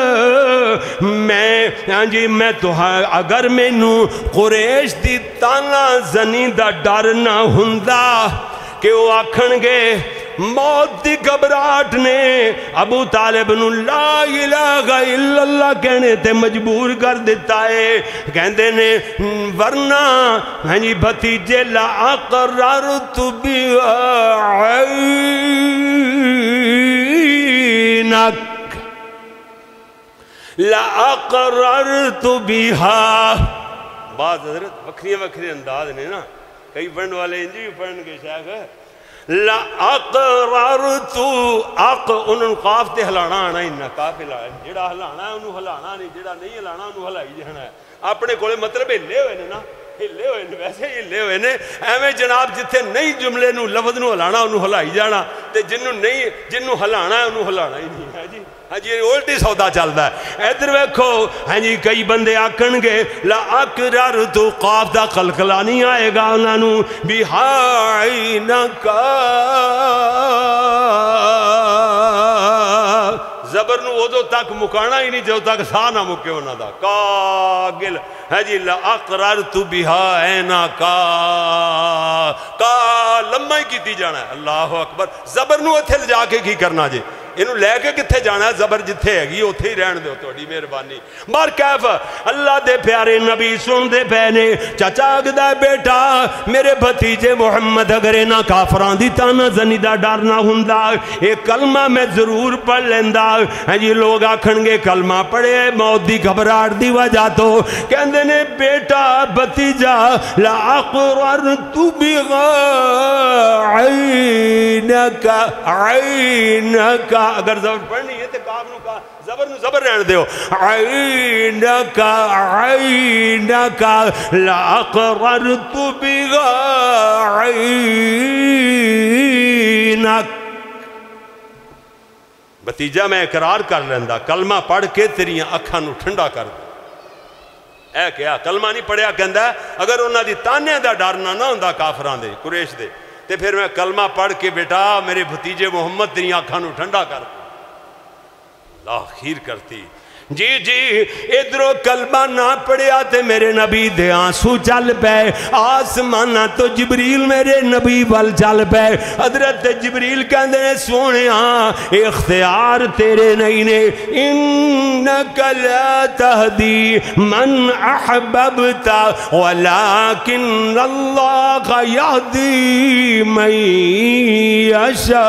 میں جی میں تو اگر مینو قریش دی تانا زنی دا ڈر نہ ہوندا کہ وہ آکھن گے موت دی گھبراہٹ نے ابو طالب نو لا الہ الا اللہ کہنے تے مجبور کر دیتا ہے. کہندے نے ورنہ ہاں جی بھتیجے لا اقررت بعینک لَأَقْرَرْتُ بِهَا. بعض حضرت وکھری وکھری انداز نے نا کئی پڑھن والے انجی پڑھن کے شیخ لَأَقْرَرْتُ اق انہوں قاف تے ہلانا آنا انہا قاف ہلانا جڑا ہلانا ہے انہوں ہلانا نہیں جڑا نہیں ہلانا انہوں ہلائی جانا ہے. اپنے کولے مطلب ہلے ہوئے نے نا ہلے ہوئے نے ویسے ہلے ہوئے نے ایویں جناب جتھے نہیں جملے نو لفظ نو ہلانا انہوں ہلائی جانا تے جنہوں نہیں جنہوں ہلانا ہے انہوں ہلانا ہی نہیں ہے جی. ہاں جی الٹی سودا چلتا ہے. ادھر ویکھو ہاں جی کئی بندے آکھن گے لا اقررت قاف دا قلقلہ نہیں آئے گا انہاں نو بِعَینَکَ زبر نو ادو تک مکانا ہی نہیں جو تک سا نہ مکے انہاں دا کاگل ہے جی لا اقررت بِعَینَکَ کا لمحہ ہی کیتی جانا ہے. اللہ اکبر. زبر نو اتھے جا کے کی کرنا جی انہوں لے کے کتھے جانا ہے زبر جتھے ہے گی اتھے ہی رہن دے توڑی مہربانی. بار کیف اللہ دے پیارے نبی سن دے پہنے چچا اگدہ بیٹا میرے بھتیجے محمد اگر اینا کافران دی تانا زنی دا ڈارنا ہوندا ایک کلمہ میں ضرور پڑھ لیندہ. ہیں جی لوگ آکھن گے کلمہ پڑھے موت دی گھبراہٹ دی وجہ تو کہندے نے بیٹا بھتیجا لا اقررت بعینک عینک اگر زبر پڑھنی ہے تو کاف نو کہا زبر نو زبر رہن دیو عینک عینک لا اقررت بعینک. بتیجا میں اقرار کر لینا کلمہ پڑھ کے تیریاں اکھاں نو ٹھنڈا کر دے۔ اے کیا کلمہ نہیں پڑھیا کہندا ہے اگر انہاں دی تانے دا ڈرنا نہ ہوندا کافراں دے قریش دے تے پھر میں کلمہ پڑھ کے بیٹا میرے بھتیجے محمد تیریاں اکھاں نو ٹھنڈا کر دے۔ اللہ خیر کرتی جی جی ادھروں کلمہ نہ پڑھیا تے میرے نبی دے آنسو چل پے آسمانہ تو جبریل میرے نبی وال چل پے حضرت جبریل کہندے نے سونے ہاں اختیار تیرے نہیں نے انکا لا تہدی من احببت ولیکن اللہ یہدی من یشاء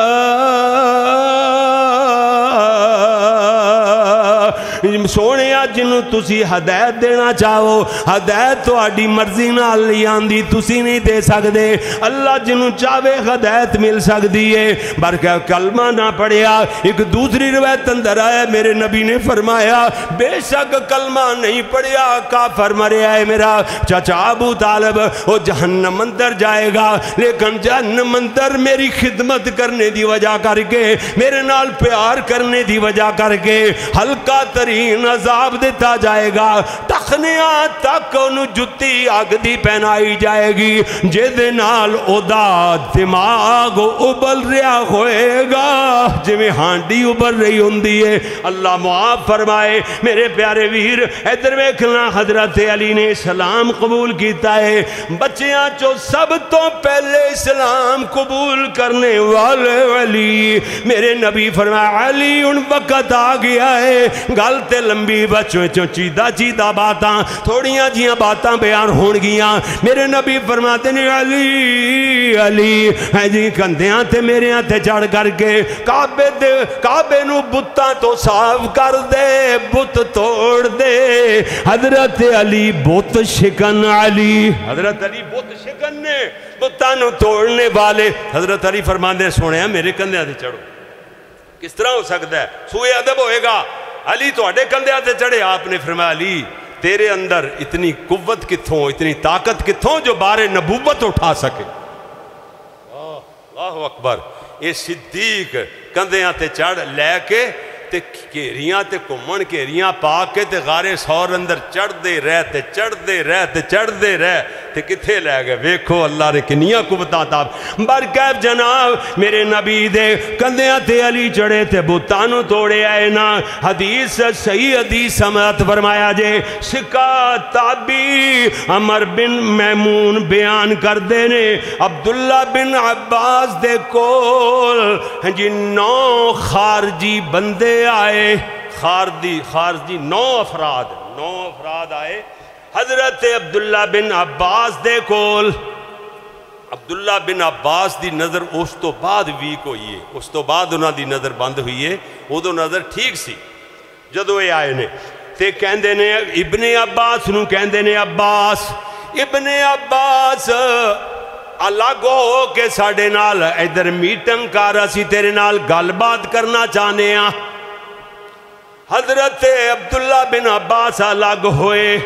سونے جنوں تسی ہدایت دینا چاہو ہدایت تو آڈی مرضی نہ لی آندی تسی نہیں دے سکتے اللہ جنوں چاہوے ہدایت مل سکتی ہے برکہ کلمہ نہ پڑھیا۔ ایک دوسری روایت اندر آیا میرے نبی نے فرمایا بے شک کلمہ نہیں پڑھیا کافر مریا ہے میرا چچا ابو طالب وہ جہنم اندر جائے گا لیکن جہنم اندر میری خدمت کرنے دی وجہ کر کے میرے نال پیار کرنے دی وجہ کر کے ہلکا ترین عذاب دیتا جائے گا ٹخنیاں تک انہوں جتی آگ دی پہنائی جائے گی جیدے نال او دا دماغ ابل رہا ہوئے گا جی میں ہانڈی ابل رہی ہوں دیئے۔ اللہ معاف فرمائے میرے پیارے ویر ادھر ویکھنا حضرت علی نے اسلام قبول کیتا ہے بچیاں چو سب تو پہلے اسلام قبول کرنے والے علی میرے نبی فرمایا علی ان وقت آ گیا ہے گلتے لمبی بچوں چو چیدہ چیدہ باتاں تھوڑیاں جیاں باتاں بیان ہون گیاں میرے نبی فرماتے ہیں علی علی ہے جی کندیاں تے میرے ہاں تے چڑھ کر کے کعبے دے کعبے نو بتاں تو صاف کر دے بت توڑ دے۔ حضرت علی بت شکن علی حضرت علی بت شکن نے بتاں نو توڑنے والے حضرت علی فرماتے ہیں سونے ہیں میرے کندیاں تے چڑھو کس طرح ہو سکتا ہے سوئے ادب ہوئے گا علی تو اڈے کندے آتے چڑھے آپ نے فرمایا علی تیرے اندر اتنی قوت کتھوں اتنی طاقت کتھوں جو بار نبوت اٹھا سکے۔ اللہ اکبر یہ صدیق کندے آتے چڑھ لے کے تے کیریاں تے کمن کیریاں پا کے تے غارے سور اندر چڑھ دے رہ تے چڑھ دے رہ تے چڑھ دے رہ تے کتھے لے گئے ویکھو اللہ نے کنیاں قوتاں تاب برکیف جناب میرے نبی دے کندیاں تے علی چڑھے تے بتانو توڑے آئے نا حدیث صحیح حدیث سمت فرمایا جے سکا تابی عمر بن میمون بیان کر دینے عبداللہ بن عباس دے کول جی نو خارجی بندے آئے خارجی خارجی نو افراد نو افراد آئے حضرت عبداللہ بن عباس دے کول عبداللہ بن عباس دی نظر اس تو بعد ویک ہوئی ہے اس تو بعد انہاں دی نظر بند ہوئی ہے وہ تو نظر ٹھیک سی جدو یہ آئے نے تے کہندے نے ابن عباس نو کہندے نے عباس ابن عباس الگ ہو کے ساڑھے نال ادھر میٹنگ کارا سی تیرے نال گل بات کرنا چاہنے ہیں حضرت عبداللہ بن عباس الگ ہوئے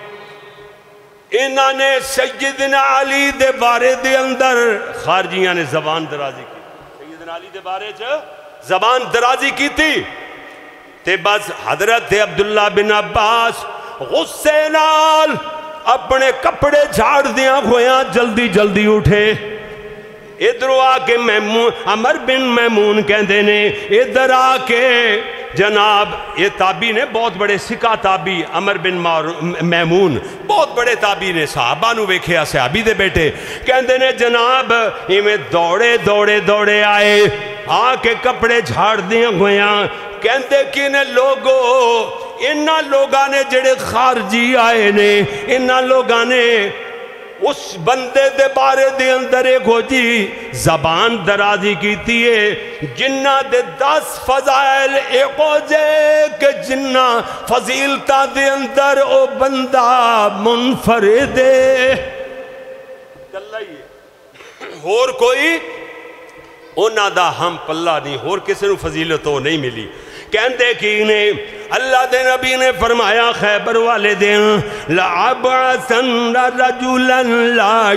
انہاں نے سیدنا علی دے بارے دے اندر خارجیاں نے زبان درازی کی سیدنا علی دے بارے چھے زبان درازی کی تھی تے بس حضرت عبداللہ بن عباس غصے نال اپنے کپڑے جھاڑ دیاں ہویاں جلدی جلدی اٹھے ادھر آ کے میمون عمر بن میمون کہندے نے ادھر آ کے جناب یہ تابی نے بہت بڑے سکا تابی عمر بن میمون بہت بڑے تابی نے صحابہ نو ویکھیا صحابی دے بیٹے کہندے نے جناب ہمیں دوڑے دوڑے دوڑے آئے آ کے کپڑے جھاڑ دیاں ہویاں کہندے کہ نے لوگو انہاں لوگاں نے جڑے خارجی آئے نے انہاں لوگاں نے اس بندے دے بارے دے اندر ایک ہو جی زبان درازی کیتی ہے جنہ دے دس فضائل ایک ہو جے کہ جنہ فضیلتہ دے اندر او بندہ منفرد ہے کلہ ہی ہے اور کوئی اونا دا ہم پلہ نہیں اور کسی نو فضیلت ہو نہیں ملی کہندے کی انہیں اللہ دے نبی نے فرمایا خیبر والے دن لَعَبْعَثَنَّ رَجُلًا لَا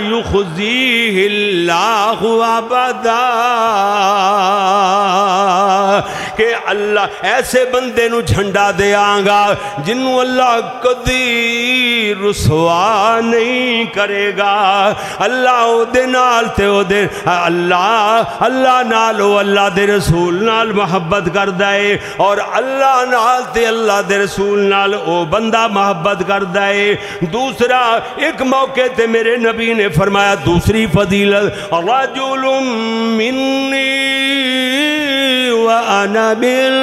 يُخْزِيهِ اللَّهُ عَبَدًا کہ اللہ ایسے بندے نو جھنڈا دیاں گا جنوں اللہ کدی رسوا نہیں کرے گا۔ اللہ او دے نال تے او دے اللہ اللہ نال او اللہ دے رسول نال محبت کردا ہے، اور اللہ نال تے اللہ دے رسول نال او بندہ محبت کردا ہے۔ دوسرا ایک موقع تے میرے نبی نے فرمایا دوسری فضیلت، رجل منی وَأَنَا بِالْ،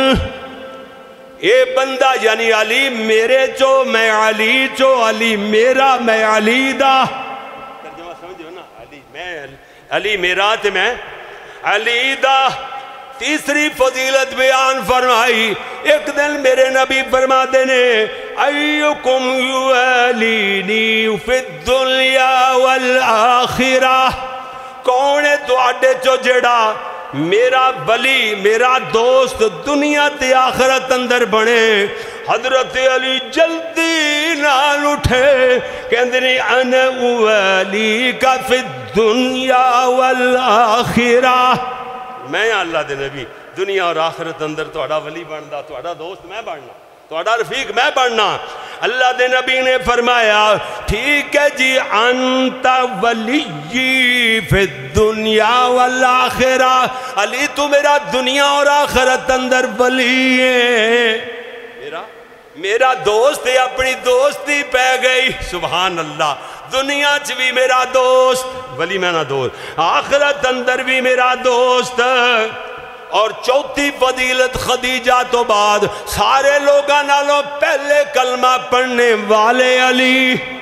اے بندہ یعنی علی میرے چو میں علی چو، علی میرا میں علی دا، ترجمہ سمجھو نا، علی میں علی میرا تے میں علی دا۔ تیسری فضیلت بیان فرمائی، ایک دن میرے نبی فرما دینے ایکم یوالینی فی الدنیا والآخرہ، کون ہے تو آڈے چو جڑا میرا ولی میرا دوست دنیا تے آخرت اندر بنے؟ حضرت علی جلدی نال اٹھے کہندے انا ولی کا فی الدنیا والآخرہ، میں اللہ دے نبی دنیا اور آخرت اندر توڑا ولی بندا، توڑا دوست میں بننا، توڑا رفیق میں بننا۔ اللہ دے نبی نے فرمایا ٹھیک ہے جی، انت ولی فی الدنیا والآخرہ، علی تو میرا دنیا اور آخرت اندر ولی ہے، میرا میرا دوست ہے، اپنی دوستی پہ گئی، سبحان اللہ، دنیا چ بھی میرا دوست، ولی میں نہ دوست، آخرت اندر بھی میرا دوست۔ اور چوتھی فضیلت خدیجہ تو بعد سارے لوگاں نالوں پہلے کلمہ پڑھنے والے علی۔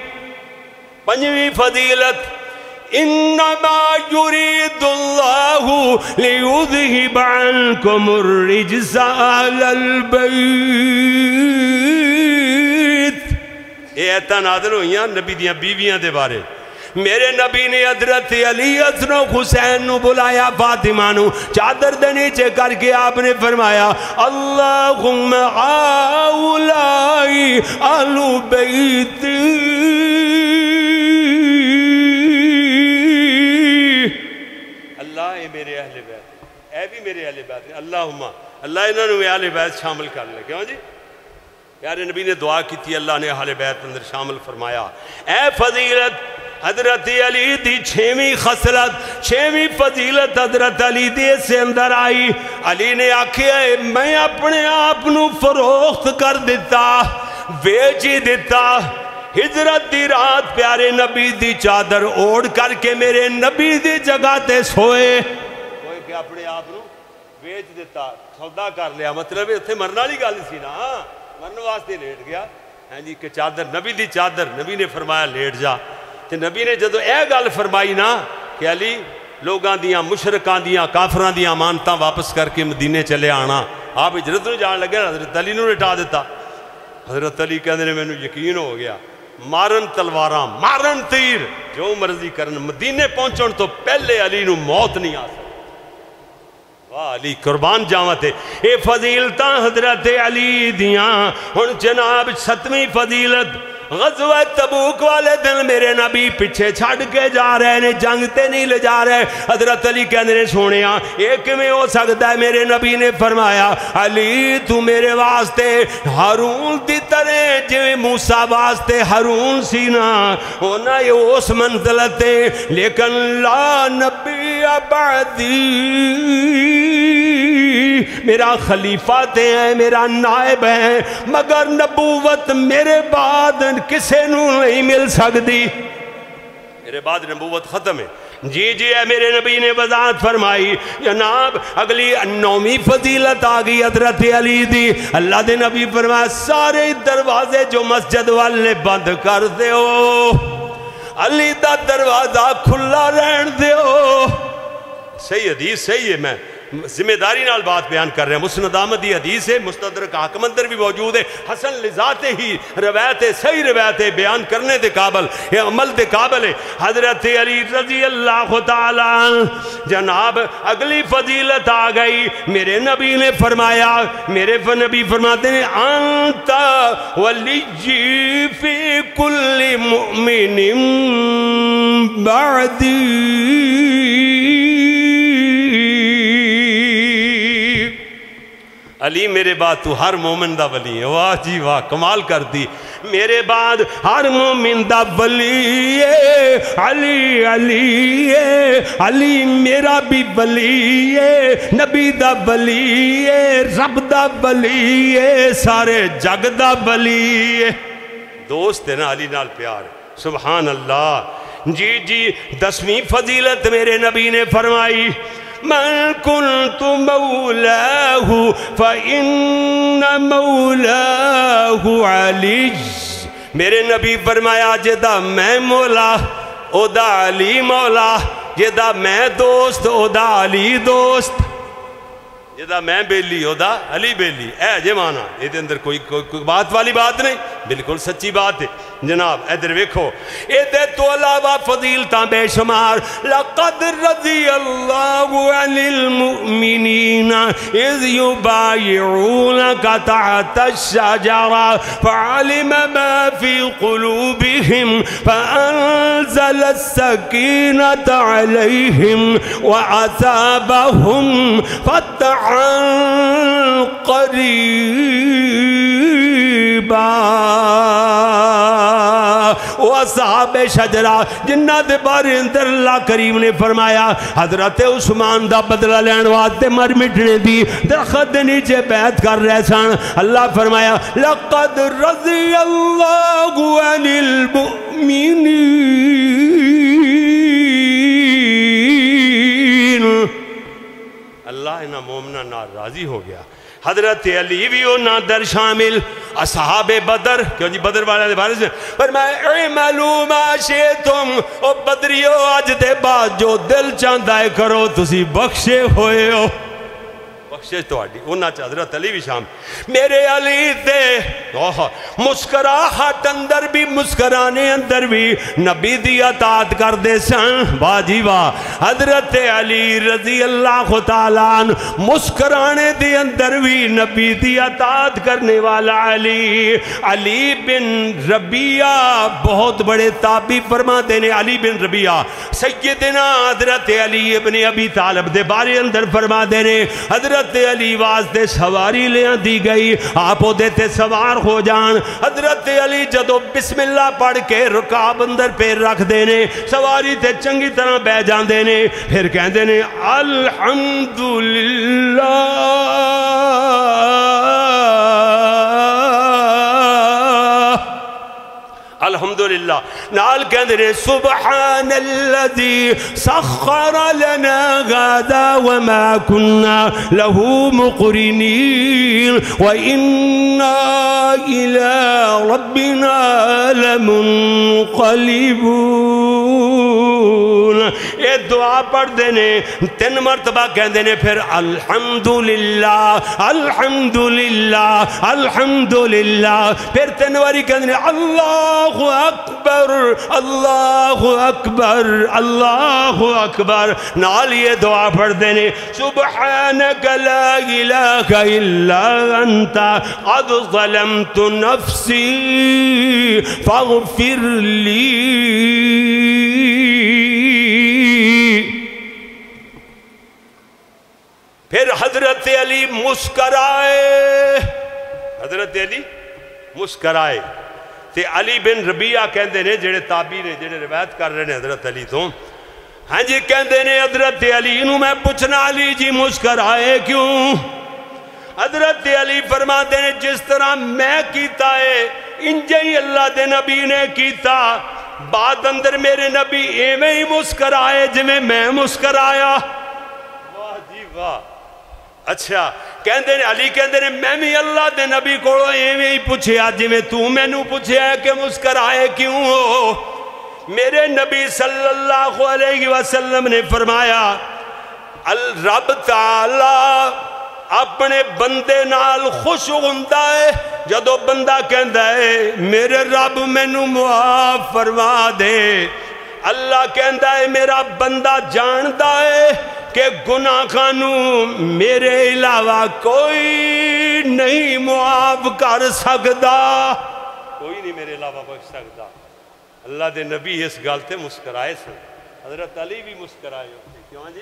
پنجویں فضیلت، انما یرید اللہ لیذہب عنکم الرجس اہل البیت، یہ ایتاں نازل ہوئیاں نبی دیاں بیویاں دے بارے۔ میرے نبی نے حضرت علی حسن و حسین نو بلایا، فاطمہ نو چادر دے نیچے کر کے آپ نے فرمایا اللہم آولائی اہل بیت، اللہ اے میرے اہل بیت، اے بھی میرے اہل بیت، اللہم اللہ انہوں نے اہل بیت شامل کر لے، کیوں جی؟ پیارے نبی نے دعا کی تھی، اللہ نے اہل بیت اندر شامل فرمایا۔ اے فضیلت حضرت علی دی چھویں خصلت، چھویں فضیلت حضرت علی دی سے اندر آئی۔ علی نے آکھیا میں اپنے آپ نو فروخت کر دیتا، بیچ ہی دیتا، ہجرت دی رات پیارے نبی دی چادر اوڑ کر کے میرے نبی دی جگہ تے سوئے، کوئی کہ اپنے آپ نو بیچ دیتا، سودا کر لیا، مطلب اتنے مرنا لی گل سی نا، مرنے واسطے لیٹ گیا ہیں جی کہ چادر نبی دی چادر، نبی نے فرمایا لیٹ جا۔ تے نبی نے جدو اے گل فرمائی نا کہ علی لوگاں دیاں مشرکاں دیاں کافراں دیاں امانتاں واپس کر کے مدینے چلے آنا، آپ ہجرت نو جان لگے، حضرت علی نو لٹا دیتا۔ حضرت علی کہندے نے مینوں یقین ہو گیا، مارن تلواراں مارن تیر جو مرضی کرن، مدینے پہنچن تو پہلے علی نو موت نہیں آ سکتی۔ واہ علی قربان جاوتے، اے فضیلتاں حضرت علی دیاں۔ ہن جناب ستویں فضیلت، غزوہ تبوک والے دن میرے نبی پیچھے چھڑ کے جا رہے ہیں، جنگ تے نہیں لے جا رہے۔ حضرت علی کہنے نے سونیا ایک میں ہو سکتا ہے؟ میرے نبی نے فرمایا علی تو میرے واسطے ہارون دی طرح جو موسیٰ واسطے ہارون سی نا، ہونا یہ اس منزلتے، لیکن لا نبی بعدی، میرا خلیفہ تے ہیں، میرا نائب ہے، مگر نبوت میرے بعد کسے نو نہیں مل سکتی، میرے بعد نبوت ختم ہے۔ جی جی اے میرے نبی نے وضاحت فرمائی۔ جناب اگلی نویں فضیلت آگئی حضرت علی دی، اللہ دے نبی فرمایا سارے دروازے جو مسجد والے بند کر دیو، علی دا دروازہ کھلا رہن دیو۔ صحیح حدیث صحیح ہے، میں ذمہ داری نال بات بیان کر رہے ہیں، مسند احمد دی حدیث ہے، مستدرک حاکم اندر بھی موجود ہے، حسن لذات ہی روایت ہے، صحیح روایت ہے، بیان کرنے دے قابل ہے، عمل دے قابل ہے۔ حضرت علی رضی اللہ تعالیٰ جناب اگلی فضیلت آ گئی، میرے نبی نے فرمایا، میرے نبی فرماتے ہیں انت ولی فی کل مؤمن بعدی، علی میرے بعد تو ہر مومن دا ولی ہے. واہ جی واہ کمال کر دی. میرے بعد ہر مومن دا ولی ہے علی علی ہے. علی میرا بھی ولی ہے, نبی دا ولی ہے, رب دا ولی ہے, سارے جگ دا ولی ہے. دوست ہے نا علی نال پیار. سبحان اللہ. جی جی دسویں فضیلت میرے نبی نے فرمائی من کنت مولاہ فإن مولاہ علی. میرے نبی فرمایا جدا میں مولا او دا علی مولا, جدا میں دوست او دا علی دوست, جدا میں بیلی او دا علی بیلی. اے جے مانا یہ دے اندر کوئی, کوئی, کوئی بات والی بات نہیں, بالکل سچی بات ہے جناب. ادھر ویکھو ادھر تو علاوہ فضیلتاں بے شمار. لقد رضی اللہ عن المؤمنین اذ یبایعونک تحت الشجرہ فعلم ما فی قلوبہم فانزل السکینۃ علیہم واثابہم فتحا قریبا. وہ اصحاب شجرہ جنہ دے بارے اندر اللہ کریم نے فرمایا حضرت عثمان دا بدلہ لین واسطے مر مٹنے دی درخت دے نیچے بیعت کر رہے سن. اللہ فرمایا لقد رضی اللہ عن المؤمنین, اللہ انہا مومنہ نار راضی ہو گیا. حضرت علی بھی ہونا در شامل. اصحاب بدر, کیوں جی بدر والے دے بارے سے فرمایا اعملوا ما شئتم, او بدریو آج دے بعد جو دل چاندہ کرو تسی بخشے ہوئے ہو. بخشے تو آڈی انہا چاہ حضرت علی بھی شام. میرے علی تے مسکراہٹ اندر بھی مسکرانے اندر بھی نبی دی اطاعت کر دے سن. باجی واہ. حضرت علی رضی اللہ تعالیٰ عنہ مسکرانے دی اندر بھی نبی دی اطاعت کرنے والا علی. علی بن ربیعہ بہت بڑے تابعی فرما دینے. علی بن ربیعہ سیدنا حضرت علی ابن ابی طالب دے بارے اندر فرما دینے حضرت علی واسطے سواری لے دی گئی, آپ وہ دیتے سوار ہو جان. حضرت علی جدو بسم اللہ پڑھ کے رکاب اندر پیر رکھ دینے, سواری تے چنگی طرح بے جان دینے, پھر کہہ دینے الحمدللہ الحمدللہ. نال کہندے نے سبحان الذی سخر لنا غدا وما كنا له مقرنین وإنا إلى ربنا لمنقلبون. یہ دعا پڑھ دینے تین مرتبہ کہندے نے پھر الحمدللہ الحمدللہ الحمدللہ, پھر تین واری کہندے نے اللہ اکبر اللہ اکبر اللہ اکبر. نال یہ دعا پڑھ دینے سبحانک لا الہ الا انت قد ظلمت نفسی فاغفر لی. پھر حضرت علی مسکرائے, حضرت علی مسکرائے. تے علی بن ربیعہ کہندے نے جڑے تابعی نے جڑے روایت کر رہے ہیں حضرت علی تو, ہاں جی کہندے نے حضرت علی نو میں پوچھنا علی جی مسکرائے کیوں؟ حضرت علی فرماتے ہیں جس طرح میں کیتا ہے انجے ہی اللہ دے نبی نے کیتا. بعد اندر میرے نبی ایویں ہی مسکرائے جویں میں مسکرایا. واہ جی واہ. اچھا کہندے نے علی کہندے نے میں بھی اللہ دے نبی کو ایویں ہی پوچھے آج میں تو میں نو پوچھے ہے کہ مسکرائے کیوں ہو. میرے نبی صلی اللہ علیہ وسلم نے فرمایا رب تعالی اپنے بندے نال خوش ہوندہ ہے جدو بندہ کہندہ ہے میرے رب میں نو معاف فرما دے. اللہ کہندہ ہے میرا بندہ جاندہ ہے کہ گناہ خانو میرے علاوہ کوئی نہیں معاف کر سکتا, کوئی نہیں میرے علاوہ بخش سکتا. اللہ دے نبی اس گالتے مسکرائے سن. حضرت علی بھی مسکرائے ہوتے. کیوں جی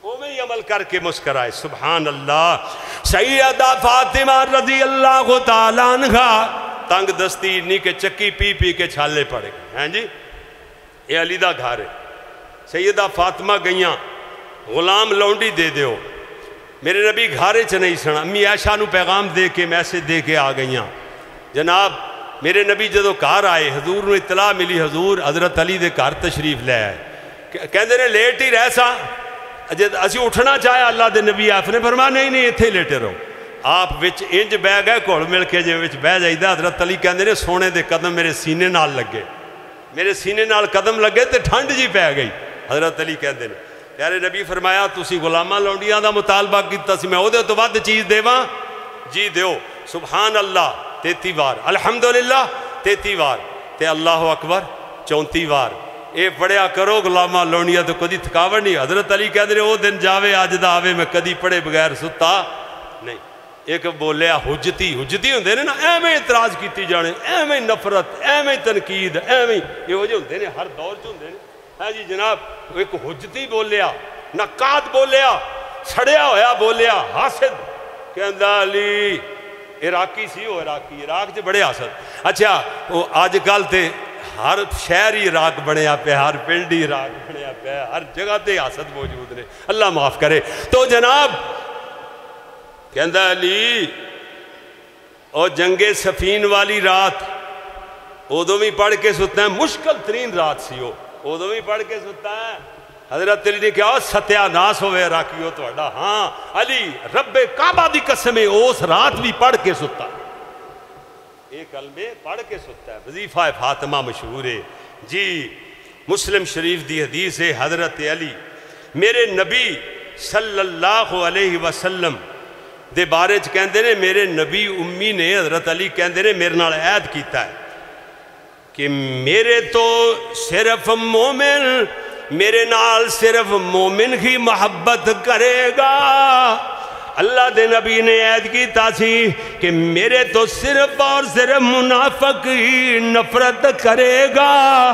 وہ میں عمل کر کے مسکرائے. سبحان اللہ. سیدہ فاطمہ رضی اللہ تعالیٰ عنہ تنگ دستی نہیں کہ چکی پی پی کے چھالے پڑے گئے ہیں جی. یہ علی دا گھر ہے. سیدہ فاطمہ گئیاں غلام لونڈی دے دیو. میرے نبی گھارے چ نہیں سن. امی عائشہ نو پیغام دے کے میسج دے کے آ گئیاں. جناب میرے نبی جدو گھر آئے حضور نو اطلاع ملی حضور حضرت علی دے گھر تشریف لے آئے. کہندے نے لیٹ ہی رہ سا جد اسی اٹھنا چاہے اللہ دے نبی آپ نے فرمایا نہیں نہیں اتھے لیٹے رہو. آپ وچ انج بہ گئے گھڑ مل کے جے وچ بہ جائیدہ. حضرت علی کہندے نے سونے دے قدم میرے سینے نال لگے. میرے سینے نال قدم لگے تے ٹھنڈ جی پہ گئی. حضرت علی کہندے نے پیارے نبی فرمایا تسی غلامہ لونڈیاں دا مطالبہ کیتا سی میں او دے تو ود چیز دیواں جی دیو. سبحان اللہ تیتی وار الحمدللہ تیتی وار تے اللہ اکبر چونتی وار. اے پڑھیا کرو غلامہ لونڈیاں تو کدی تھکاوٹ نہیں. حضرت علی کہندے نے او دن جاوے اج دا آوے میں کدی پڑھے بغیر ستا نہیں. ایک بولیا حجتی حجتی ہوندے نے نا ایویں اعتراض کیتی جانے ایویں نفرت ایویں تنقید ایویں یہ ہو جو ہوندے نے ہر دور چ ہوندے نے. ہاں جی جناب ایک حجتی بولیا نقاد بولیا سڑیا ہویا بولیا حاسد کہندا علی عراقی سی وہ عراقی عراق چ بڑے حاسد. اچھا وہ اج کل تے ہر شہر ہی عراق بنیا پیا ہر پنڈ ہی عراق بنیا پیا ہر جگہ تے حاسد موجود نے. اللہ معاف کرے. تو جناب کہندا علی او جنگ سفین والی رات ادو بھی پڑھ کے ستا ہے مشکل ترین رات سی وہ ادو بھی پڑھ کے ستا ہے. حضرت علی نے کہا ستیا ناس ہوئے راکیو توڑا. ہاں علی رب کعبہ دی قسم اس رات بھی پڑھ کے ستا ایک کلمے پڑھ کے ستا ہے. وظیفہ فاطمہ مشہور ہے جی. مسلم شریف دی حدیث ہے حضرت علی میرے نبی صلی اللہ علیہ وسلم دے بارے چ کہندے نے میرے نبی امی نے حضرت علی کہندے نے میرے نال عہد کیتا ہے کہ میرے تو صرف مومن میرے نال صرف مومن ہی محبت کرے گا. اللہ دے نبی نے عہد کیتا سی کہ میرے تو صرف اور صرف منافق ہی نفرت کرے گا.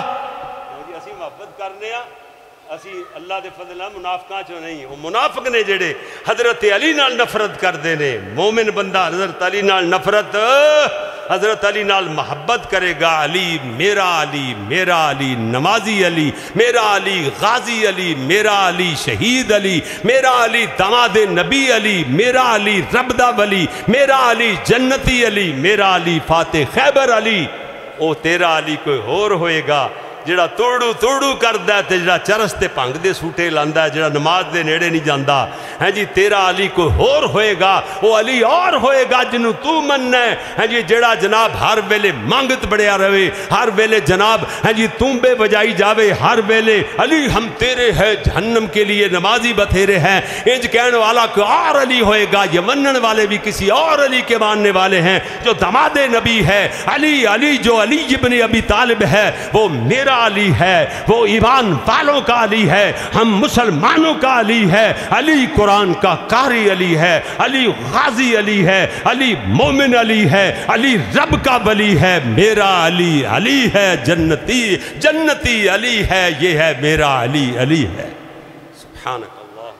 اسی محبت کرنے ہاں اسی اللہ دے فضل منافقاں چوں نہیں. وہ منافق نے جڑے حضرت علی نال نفرت کردے نے. مومن بندہ حضرت علی نال نفرت حضرت علی نال محبت کرے گا. علی میرا علی میرا علی نمازی علی میرا علی غازی علی میرا علی شہید علی میرا علی داماد نبی علی میرا علی ربدہ ولی میرا علی جنتی علی میرا علی فاتح خیبر علی. او تیرا علی کوئی اور ہوئے گا جڑا توڑو توڑو کردہ ہے تے جڑا چرس تے پانگ دے سوٹے لاندہ ہے جڑا نماز دے نیڑے نہیں جاندہ ہے جی. تیرا علی کوئی اور ہوئے گا وہ علی اور ہوئے گا جنہوں تو مننا ہے جی. جڑا جناب ہر ویلے مانگت بڑیا رہے ہر ویلے جناب ہے جی تم بے بجائی جاوے ہر ویلے علی ہم تیرے ہیں جہنم کے لیے نمازی بتھیرے ہیں. انج کہنے والا کوئی اور علی ہوئے گا. یہ منن والے بھی کسی اور علی کے ماننے والے ہیں جو داماد نبی ہے. علی علی جو علی ابن ابی طالب ہے وہ میرا علی ہے. وہ ایمان والوں کا علی ہے. ہم مسلمانوں کا علی ہے. علی قرآن کا قاری علی ہے. علی غازی علی ہے. علی مومن علی ہے. علی رب کا ولی ہے. میرا علی علی ہے. جنتی جنتی علی ہے. یہ ہے میرا علی علی ہے. سبحانک.